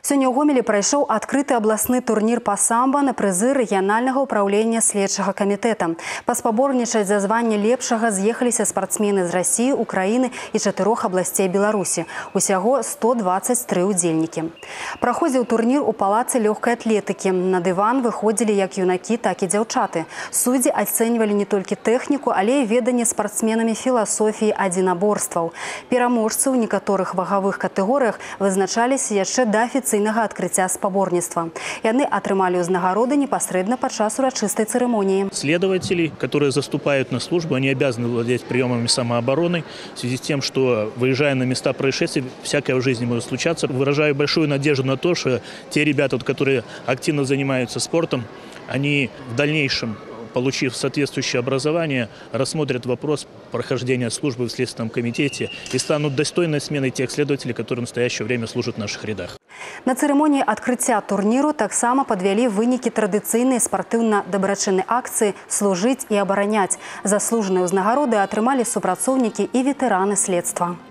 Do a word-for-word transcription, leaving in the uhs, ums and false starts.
Сёння ў Гомелі прайшоў адкрыты абласны турнір па самба на прызы рэгіянальнага ўпраўлення следчага камітэта. Паспаборнічаць за званне лепшага з'ехаліся спартсмены з Расіі, Украіны і чатырох абласцей Беларусі. Усяго сто дваццаць тры ўдзельнікі. Праходзіў турнір у палацы лёгкай атлетыкі. На дыван выходзілі як юнакі, так і дзяўчаты. Суддзі ацэньвалі не толькі тэхніку, але і веданне спартсменамі філасофіі адзінаборстваў. Пераможцы ў некаторых вагавых катэгорыях вызначаліся яшчэ да афіцыйнага адкрыцця спаборніцтва. Яны атрымалі ўзнагароды непасрэдна падчас урачыстай цырымоніі. Следователи, которые заступают на службу, они обязаны владеть приемами самообороны. В связи с тем, что, выезжая на места происшествий, всякое в жизни может случаться. Выражаю большую надежду на то, что те ребята, которые активно занимаются спортом, они в дальнейшем, получив соответствующее образование, рассмотрят вопрос прохождения службы в Следственном комитете и станут достойной сменой тех следователей, которые в настоящее время служат в наших рядах. На цырымоніі адкрыцця турніру таксама падвялі вынікі традыцыйнай спартыўна-дабрачыннай акцыі «Служыць і абараняць». Заслужаныя ўзнагароды атрымалі супрацоўнікі і ветэраны следства.